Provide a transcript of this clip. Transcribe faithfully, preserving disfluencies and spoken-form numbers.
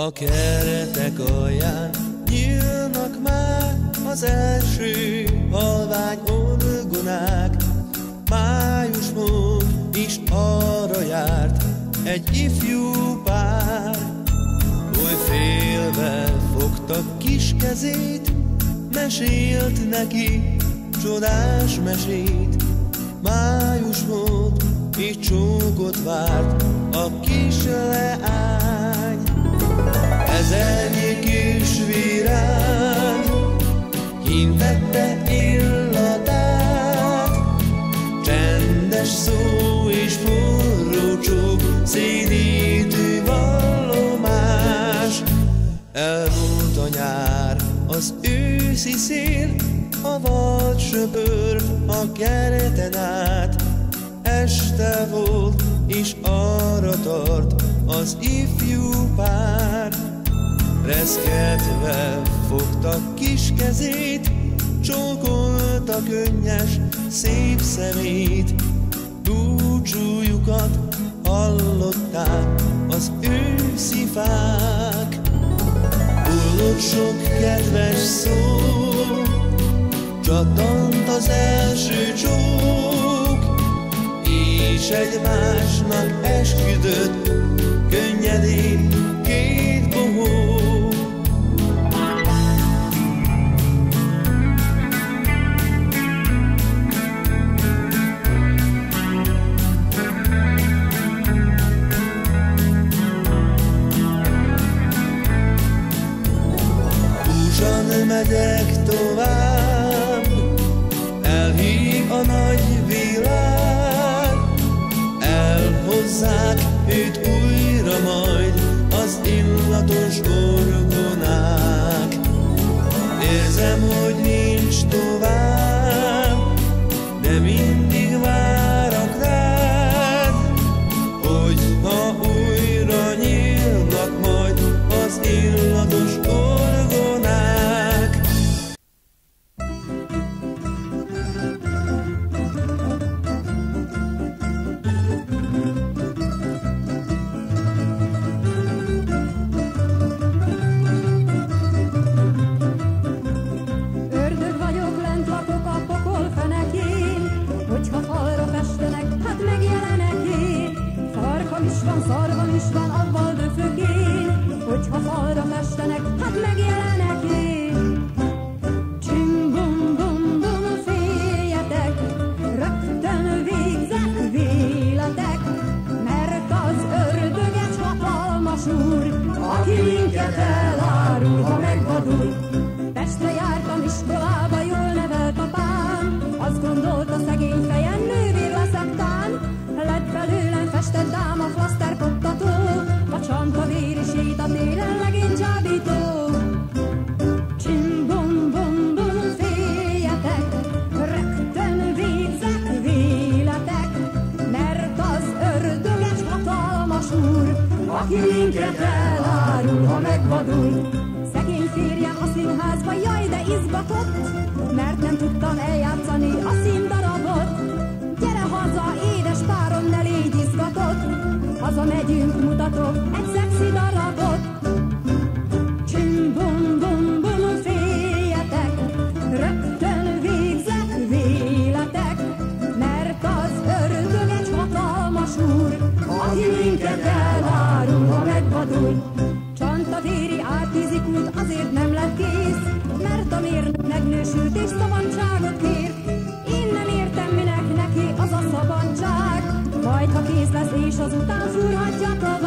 A keretek alján nyílnak már az első halvány orgonák. Májusmód is arra járt egy ifjú pár, oly félve fogta kis kezét, mesélt neki csodás mesét. Májusmód így csókot várt a kis leány. Ezernyi kis virág hintette illatát, csendes szó és forró csók, szédítő vallomás. Elmúlt a nyár, az őszi szél, a vad söpör a kereten át. Este volt, és arra tart az ifjú pár. Reszketve fogta kis kezét, csókolta könnyes, szép szemét. Búcsújukat hallották az őszi fák. Hullott sok kedves szó, csattant az első csók, és egymásnak esküdött könnyedén két bohó. Húsan megyek tovább, elhív a nagy világ, elhozzák őt újra majd az illatos orgonák. Érzem, hogy nincs tovább, de mindig várok rád, hogy ha újra nyílnak majd az illatos orgonák. Szarvam is van avval döfögén, hogyha falra festenek, hát megjelenek én. Csimbum-bum-bum, féljetek, rögtön végzek véletek, mert az ördög egy hatalmas úr, aki minket elárul, ha megvadul. Pestre jártam iskolába, jól nevelt apám, azt gondolta szegény fejen, nővér leszek tán. Lett belőlem festett ám a flaszterkottató, a csanta vérisét a téren legény csábító. Csimbum-bum-bum, féljetek, rögtön végzek véletek, mert az ördög egy hatalmas úr, aki minket elárul, ha megvadul. Szegény férjem a színházba, jaj, de izgatott, mert nem tudtam eljátszani a színdarabot. Gyere haza, édes párom, ne légy izgatott, haza megyünk, mutatok egy szexi darabot. Csimbum-bum-bum, féljetek, rögtön végzek véletek, mert az ördög egy hatalmas úr, aki minket elárul, ha megvadul. Csantavéri árfizikút azért nem lett kész, mert a mérnök megnősült és szabadságot kér. Én nem értem, minek neki az a szabadság, majd ha kész lesz és azután fúrhatja tovább.